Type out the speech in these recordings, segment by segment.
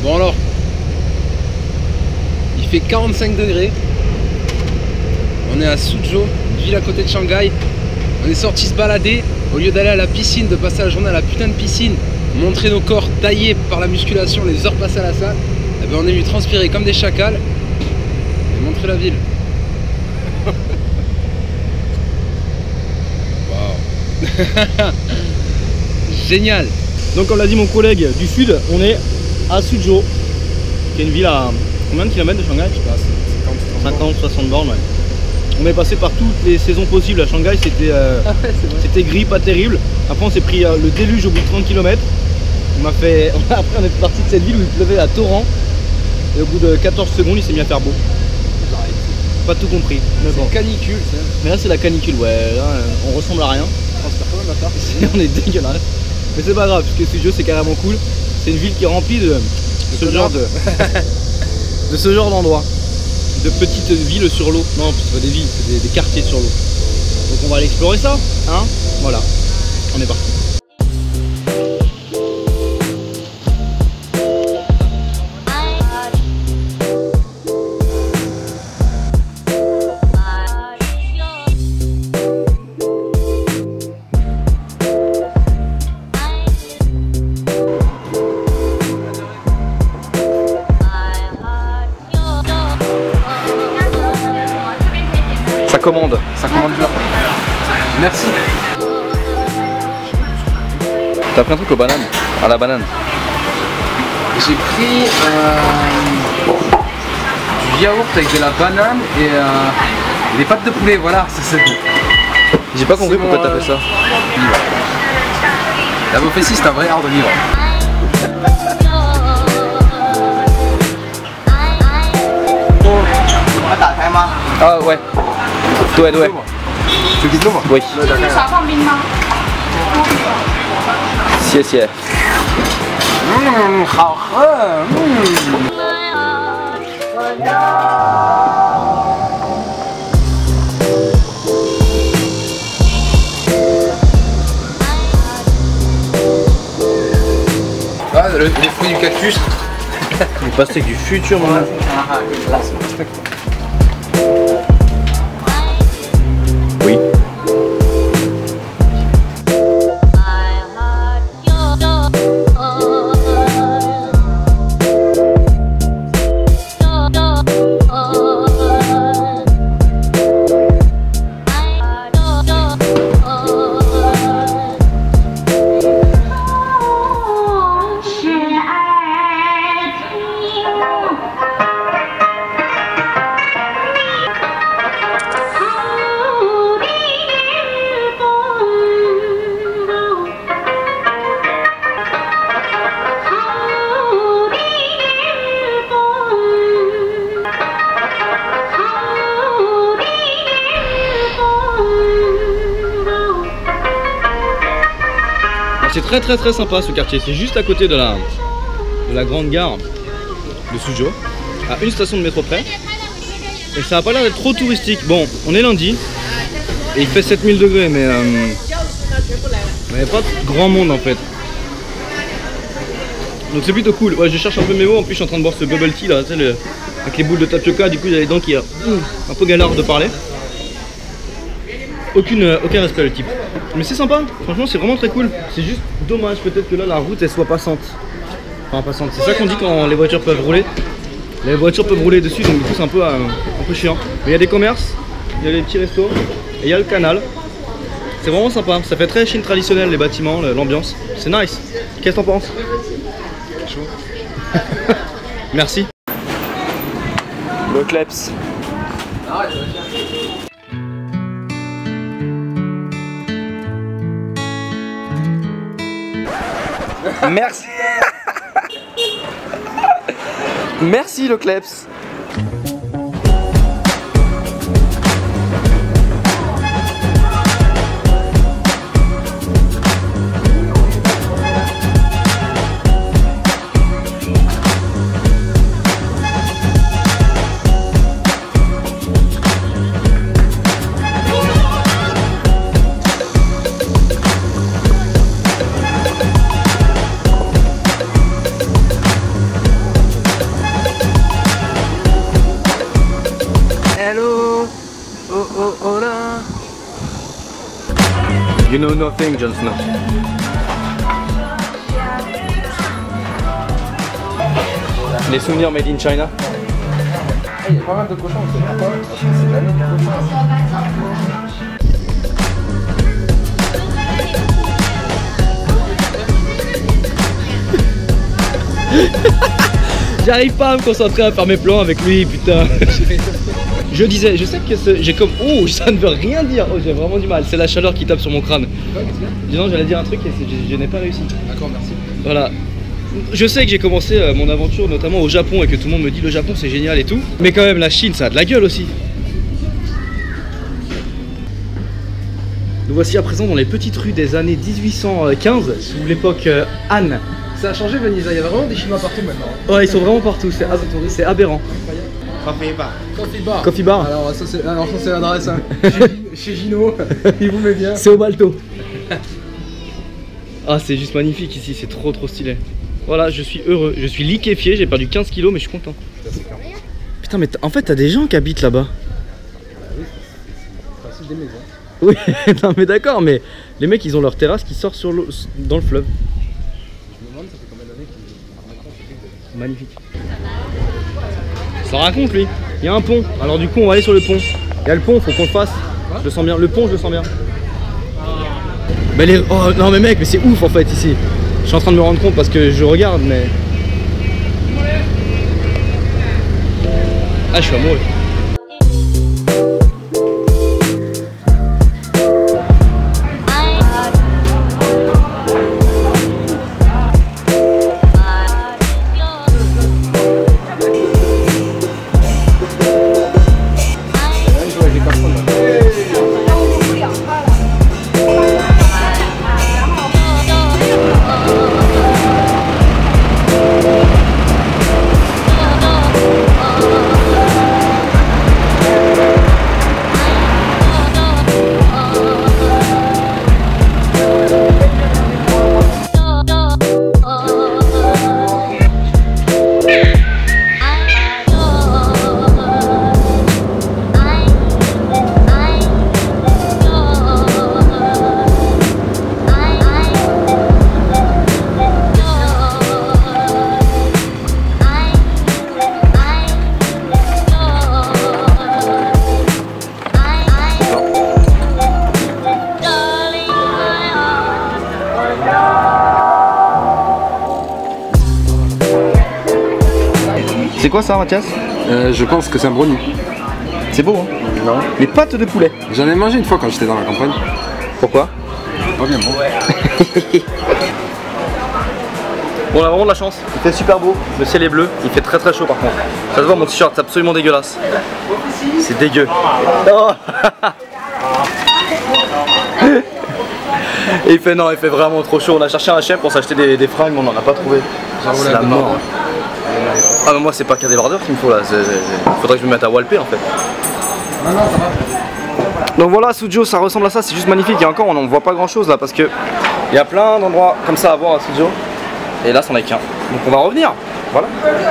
Bon alors, il fait 45 degrés. On est à Suzhou, une ville à côté de Shanghai. On est sorti se balader. Au lieu d'aller à la piscine, de passer la journée à la putain de piscine, montrer nos corps taillés par la musculation, les heures passées à la salle, eh ben on est venu transpirer comme des chacals et montrer la ville. Waouh. Génial. Donc comme l'a dit mon collègue du sud, on est à Suzhou, qui est une ville à combien de kilomètres de Shanghai? Je sais pas, 50-60 bornes, ouais. On est passé par toutes les saisons possibles à Shanghai, c'était gris, pas terrible. Après on s'est pris le déluge au bout de 30 km. Après on est parti de cette ville où il pleuvait à torrent. Et au bout de 14 secondes il s'est mis à faire beau. Pas tout compris. C'est bon. Canicule. Mais là c'est la canicule, ouais. Là on ressemble à rien. On est dégueulasse. Mais c'est pas grave, puisque ce jeu c'est carrément cool. C'est une ville qui est remplie de ce genre de ce genre d'endroit. De petites villes sur l'eau. Non, c'est pas des villes, c'est des quartiers sur l'eau. Donc on va aller explorer ça, hein. Voilà, on est parti. Ça commande bien. Merci. T'as pris un truc aux bananes, à la banane. J'ai pris du yaourt avec de la banane et des pâtes de poulet, voilà. J'ai pas compris pourquoi t'as fait ça. La Bofessi c'est un vrai art de vivre. Ah ouais. Ouais. Tu quittes l'eau? Oui. Sieh. Ah, les fruits du cactus. Le pastèque du futur, mon gars. Là, c'est le pastèque. Oui. C'est très sympa ce quartier, c'est juste à côté de la grande gare de Suzhou, à une station de métro près. Et ça a pas l'air d'être trop touristique. Bon, on est lundi et il fait 7000 degrés, mais il n'y a pas de grand monde en fait. Donc c'est plutôt cool. Ouais, je cherche un peu mes mots, en plus je suis en train de boire ce bubble tea là, tu sais, avec les boules de tapioca, du coup il y a les dents qui un peu galère de parler. Aucun respect le type. Mais c'est sympa, franchement c'est vraiment très cool. C'est juste dommage peut-être que là la route elle soit passante. Enfin passante, c'est ça qu'on dit quand les voitures peuvent rouler. Les voitures peuvent rouler dessus, donc du coup c'est un peu chiant. Mais il y a des commerces, il y a des petits restos, et il y a le canal. C'est vraiment sympa, ça fait très Chine traditionnelle les bâtiments, l'ambiance. C'est nice. Qu'est-ce que t'en penses? Chaud. Merci. Le Kleps. Merci. Merci le Kleps. You know nothing, Jon Snow. Les souvenirs made in China. Il y a pas mal de cochons, c'est pas parce que c'est l'année du cochon. J'arrive pas à me concentrer à faire mes plans avec lui, putain. Je disais, je sais que j'ai comme... Oh, ça ne veut rien dire. Oh, j'ai vraiment du mal. C'est la chaleur qui tape sur mon crâne. Dis-donc, j'allais dire un truc et je n'ai pas réussi. D'accord, merci. Voilà. Je sais que j'ai commencé mon aventure notamment au Japon et que tout le monde me dit le Japon c'est génial et tout. Mais quand même, la Chine, ça a de la gueule aussi. Nous voici à présent dans les petites rues des années 1815, sous l'époque Han. Ça a changé Venise, il y a vraiment des Chinois partout maintenant. Ouais, ils sont vraiment partout, c'est aberrant. Coffee bar. Coffee bar. Alors ça c'est l'adresse hein. chez Gino, il vous met bien. C'est au Balto. Ah c'est juste magnifique ici, c'est trop stylé. Voilà, je suis heureux, je suis liquéfié, j'ai perdu 15 kilos mais je suis content. Putain mais en fait t'as des gens qui habitent là-bas. C'est des maisons. Oui, non mais d'accord, mais les mecs ils ont leur terrasse qui sort sur l'eau, dans le fleuve. Je me demande ça fait combien d'années qu'ils... Magnifique. Ça raconte lui. Il y a un pont. Alors du coup on va aller sur le pont. Il y a le pont, faut qu'on le fasse. Je le sens bien. Le pont je le sens bien. Mais oh non mais mec, mais c'est ouf en fait ici. Je suis en train de me rendre compte parce que je regarde mais... Ah je suis amoureux. C'est quoi ça Mathias? Je pense que c'est un brownie. C'est beau hein? Non. Les pâtes de poulet. J'en ai mangé une fois quand j'étais dans la campagne. Pourquoi? Pas bien bon. Bon, on a vraiment de la chance. Il fait super beau, le ciel est bleu, il fait très chaud par contre. Ça se voit, mon t-shirt, c'est absolument dégueulasse. C'est dégueu. Oh. Et il fait non, il fait vraiment trop chaud. On a cherché un HM pour s'acheter des fringues, mais on n'en a pas trouvé. C'est la mort. Ah mais moi c'est pas qu'un débardeur qu'il me faut là, faudrait que je me mette à walper en fait. Non, non, ça va. Donc voilà, Suzhou ça ressemble à ça, c'est juste magnifique. Et encore on n'en voit pas grand chose là parce que il y a plein d'endroits comme ça à voir à Suzhou. Et là c'en est qu'un. Donc on va revenir. Voilà.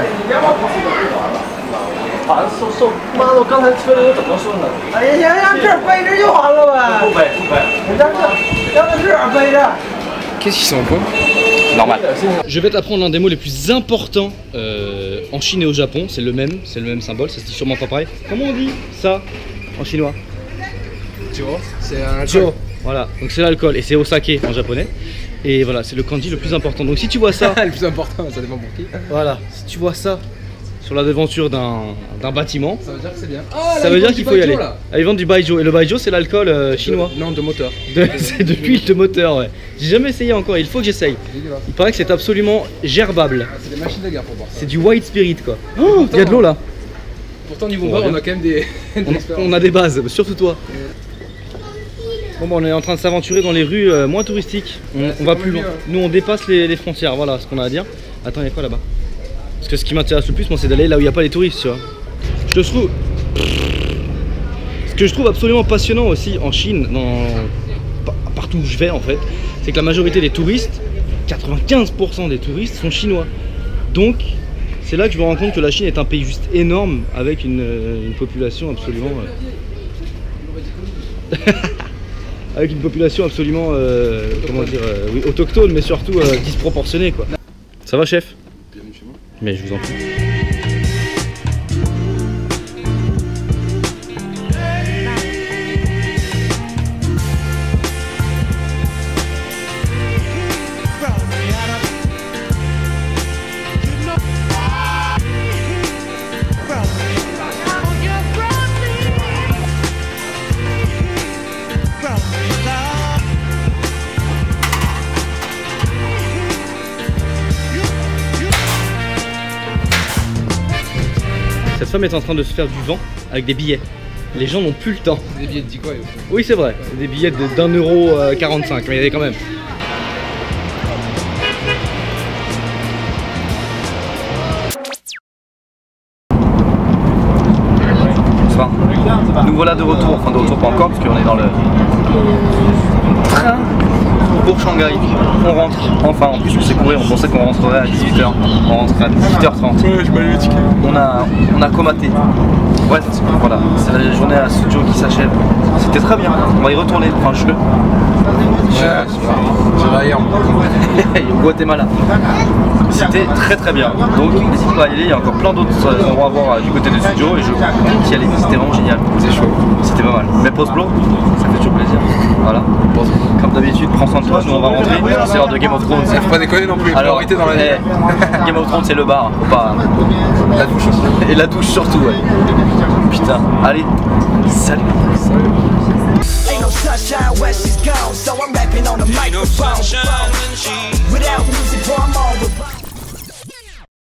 Qu'est-ce qu'ils sont au point? Normal. Je vais t'apprendre l'un des mots les plus importants en Chine et au Japon. C'est le même symbole, ça se dit sûrement pas pareil. Comment on dit ça en chinois? Chio. C'est un chio. Voilà, donc c'est l'alcool et c'est osake en japonais. Et voilà, c'est le kanji le plus important. Donc si tu vois ça... le plus important, ça dépend pour qui. Voilà, si tu vois ça sur la devanture d'un bâtiment, ça veut dire que c'est bien. Ça veut dire qu'il faut y aller. Là, ils vendent du baijiu. Et le baijiu c'est l'alcool chinois. Non, de moteur. C'est de l'huile de moteur, ouais. J'ai jamais essayé encore, il faut que j'essaye. Il paraît que c'est absolument gerbable. Ah, c'est des machines de guerre pour boire ça. C'est du white spirit quoi. Oh, il y a de l'eau là. Pourtant niveau bar on a quand même des... on a des bases, surtout toi. Bon, on est en train de s'aventurer dans les rues moins touristiques. On va plus loin. Nous on dépasse les frontières, voilà ce qu'on a à dire. Attends, il y a quoi là-bas? Parce que ce qui m'intéresse le plus, moi, c'est d'aller là où il n'y a pas les touristes, tu vois. Ce que je trouve absolument passionnant aussi en Chine, partout où je vais en fait, c'est que la majorité des touristes, 95% des touristes sont chinois. Donc c'est là que je me rends compte que la Chine est un pays juste énorme avec une population absolument... avec une population absolument, comment dire, oui, autochtone, mais surtout disproportionnée quoi. Ça va chef? Bienvenue chez moi. Mais je vous en prie. Cette femme est en train de se faire du vent avec des billets. Les gens n'ont plus le temps. Des billets de 10 quoi aussi. Oui c'est vrai, c'est des billets d'1,45 €, mais il y avait quand même. Bonsoir. Nous voilà de retour, enfin de retour pas encore parce qu'on est dans le train pour Shanghai. On rentre, enfin en plus on s'est couru, on pensait qu'on rentrerait à 18 h. On rentrerait à 18 h 30. Ouais, je m'en ai dit. On a comaté. Bref, voilà, c'est la journée à Suzhou qui s'achève. C'était très bien, on va y retourner, enfin je veux. Je vais ailleurs. Au Guatemala. C'était très bien. Donc n'hésitez pas à y aller, il y a encore plein d'autres endroits à voir du côté de Suzhou et je compte y aller. C'était vraiment génial. C'est chaud. C'était pas mal. Mais post-blow, ça fait toujours plaisir. Voilà. Comme d'habitude, prends soin de toi, nous on va rentrer. C'est l'heure de Game of Thrones. Faut pas déconner non plus, priorité dans la vie. Game of Thrones c'est le bar, faut pas. La douche aussi. Et la douche surtout, ouais. Putain, allez, salut. Ain't no sunshine when she's gone, so I'm rapping on the microphone. Without music, I'm all